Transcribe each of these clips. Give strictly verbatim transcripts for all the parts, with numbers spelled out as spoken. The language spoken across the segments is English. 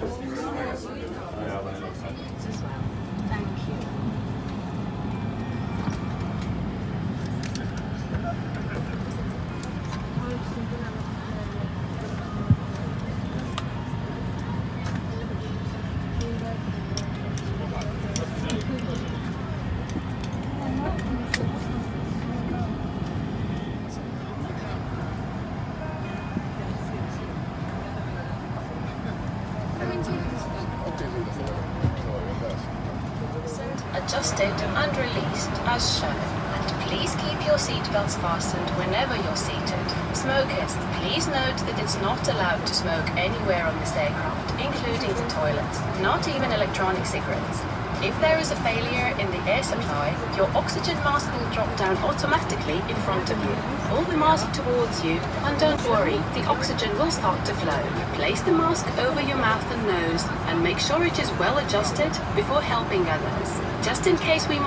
As well. Thank you. Adjusted and released as shown. And please keep your seatbelts fastened whenever you're seated. Smokers, please note that it's not allowed to smoke anywhere on this aircraft, including the toilets, not even electronic cigarettes. If there is a failure in the air supply, your oxygen mask will drop down automatically in front of you. Pull the mask towards you, and don't worry, the oxygen will start to flow. Place the mask over your mouth and nose, and make sure it is well adjusted before helping others. Just in case we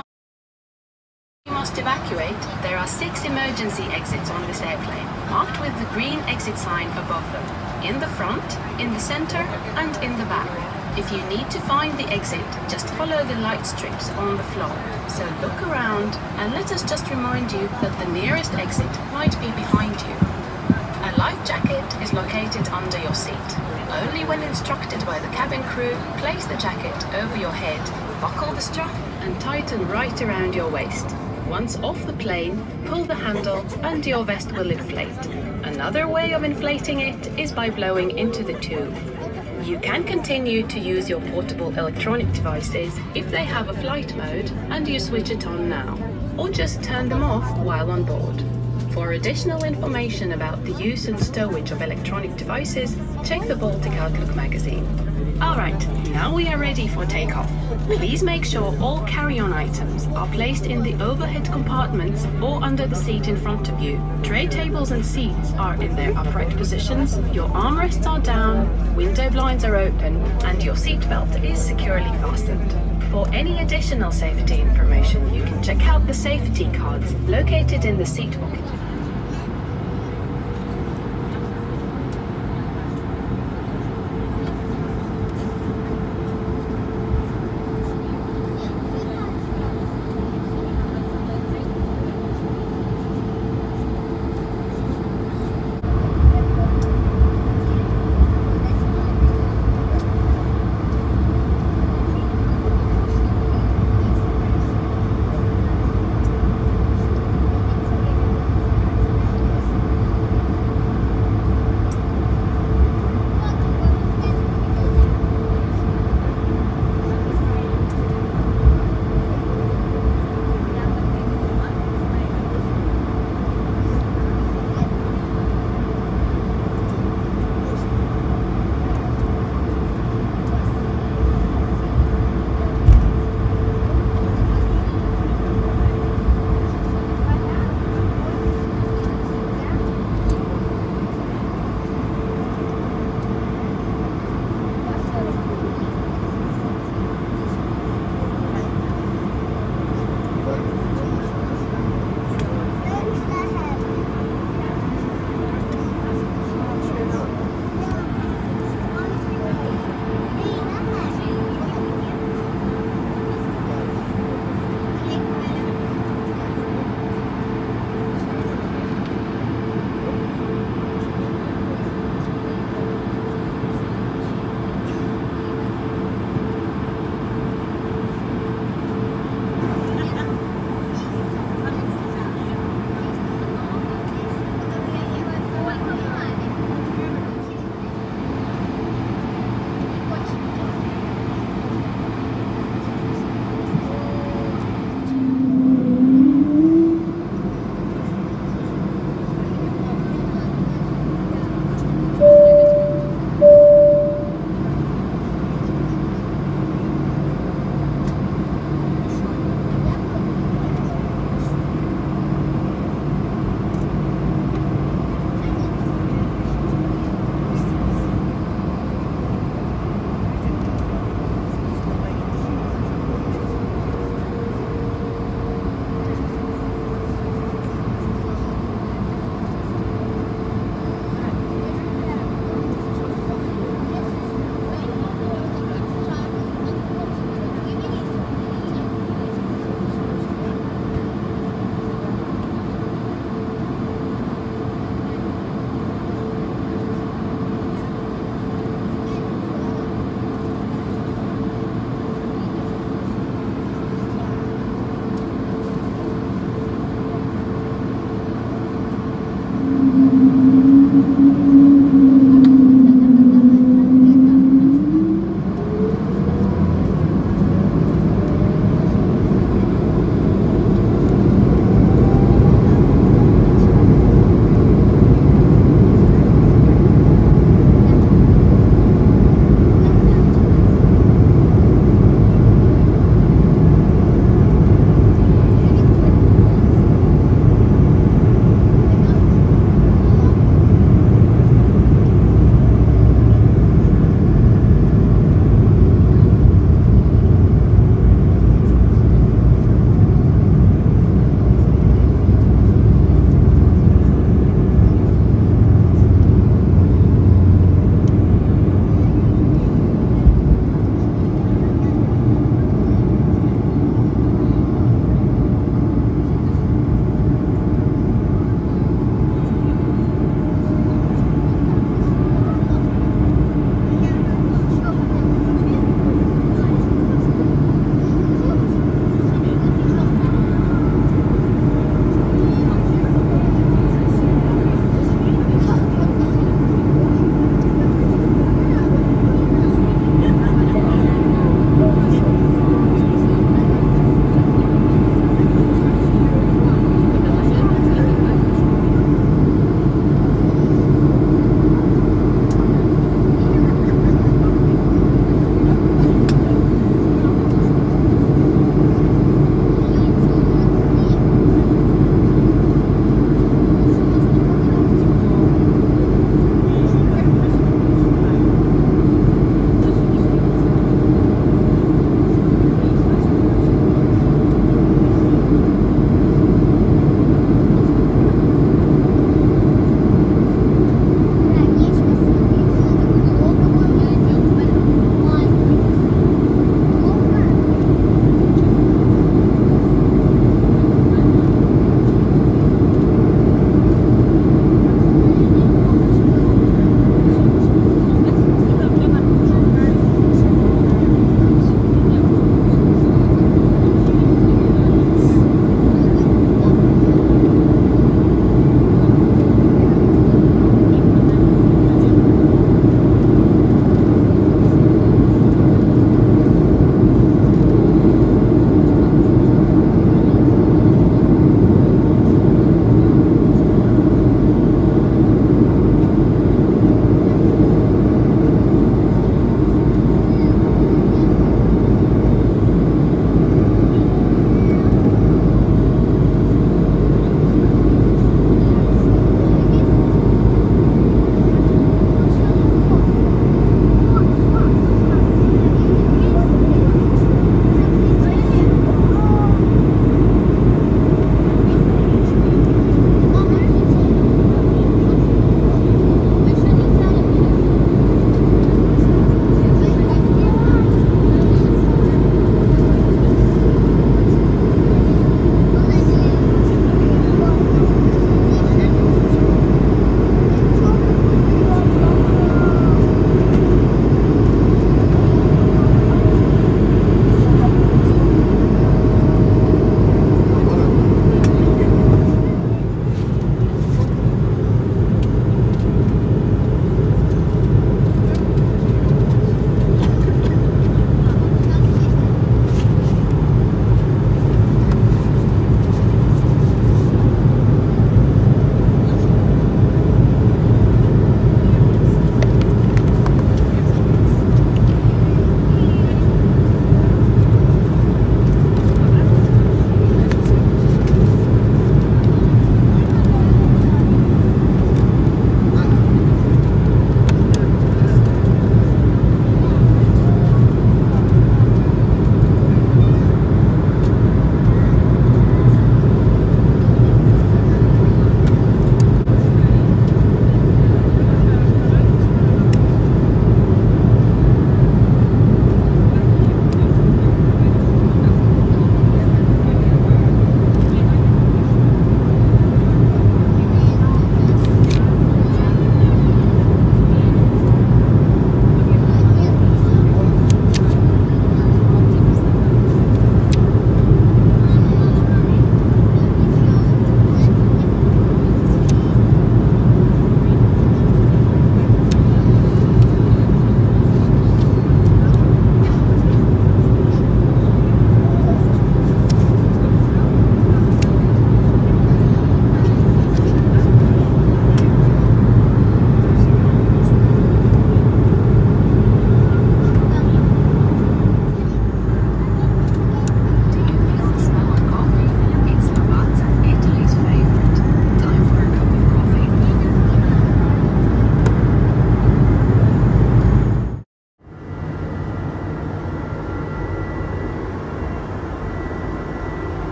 must evacuate, there are six emergency exits on this airplane, marked with the green exit sign above them, in the front, in the center, and in the back. If you need to find the exit, just follow the light strips on the floor. So look around, and let us just remind you that the nearest exit might be behind you. A life jacket is located under your seat. Only when instructed by the cabin crew, place the jacket over your head, buckle the strap, and tighten right around your waist. Once off the plane, pull the handle and your vest will inflate. Another way of inflating it is by blowing into the tube. You can continue to use your portable electronic devices if they have a flight mode and you switch it on now, or just turn them off while on board. For additional information about the use and stowage of electronic devices, check the Baltic Outlook magazine. Alright, now we are ready for takeoff. Please make sure all carry-on items are placed in the overhead compartments or under the seat in front of you. Tray tables and seats are in their upright positions, your armrests are down, window blinds are open, and your seatbelt is securely fastened. For any additional safety information, you can check out the safety cards located in the seat pocket.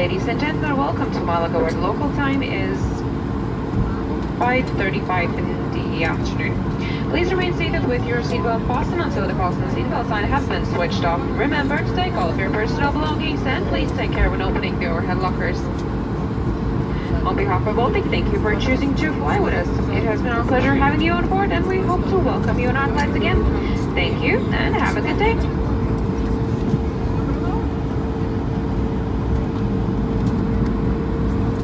Ladies and gentlemen, welcome to Malaga, where the local time is five thirty-five in the afternoon. Please remain seated with your seatbelt fastened until the fasten seatbelt sign has been switched off. Remember to take all of your personal belongings and please take care when opening the overhead lockers. On behalf of Baltic, thank you for choosing to fly with us. It has been our pleasure having you on board and we hope to welcome you on our flights again. Thank you and have a good day.